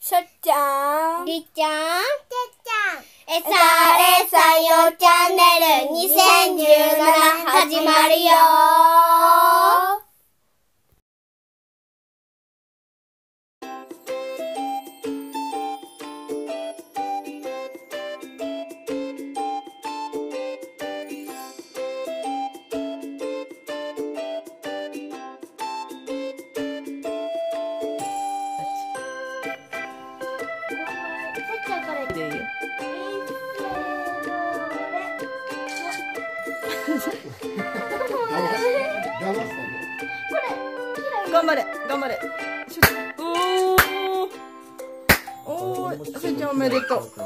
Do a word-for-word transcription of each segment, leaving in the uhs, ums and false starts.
しょっちゃん、 りっちゃん、 てっちゃん、 えさえさよチャンネルにせんじゅうなな始まるよー。 でいいよ。頑張れ、頑張れ。おーおー、せいちゃんおめでとう。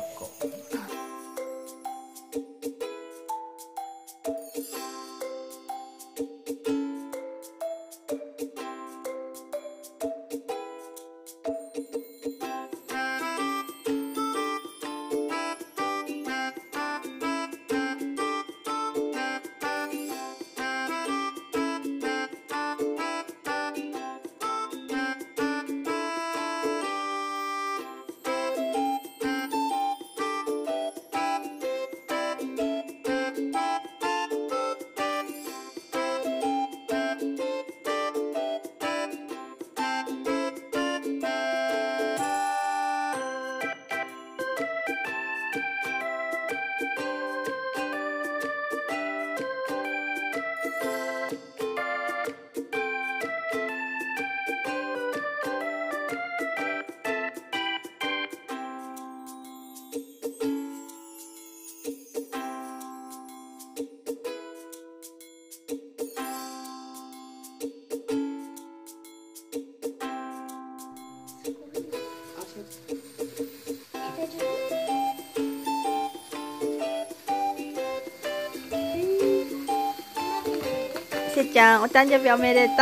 せいちゃん、お誕生日おめでとう。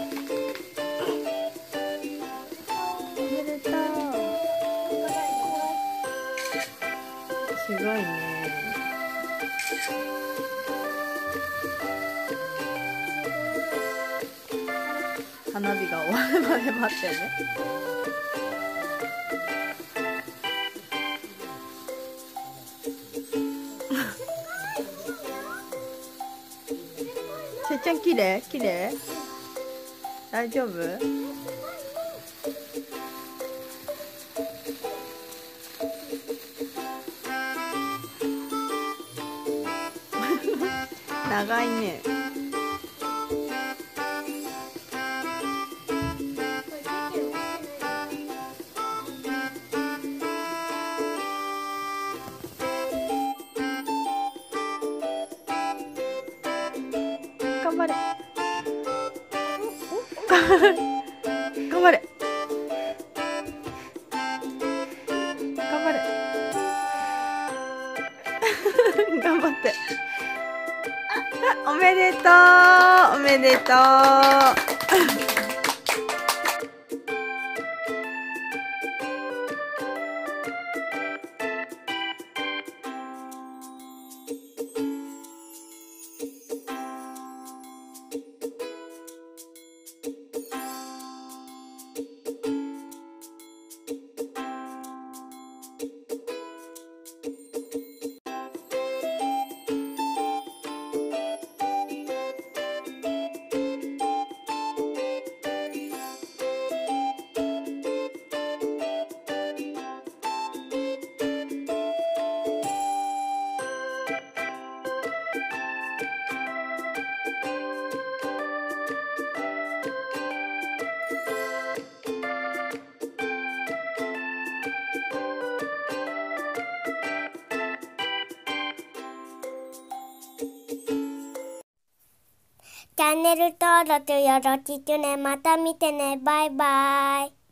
おめでとう。すごいね。花火が終わるまで待ってね。せいちゃん、きれいきれい大丈夫長いね。頑張れ頑張れ頑張れ頑張っておめでとうおめでとうチャンネル登録よろしくね。また見てね。バイバイ。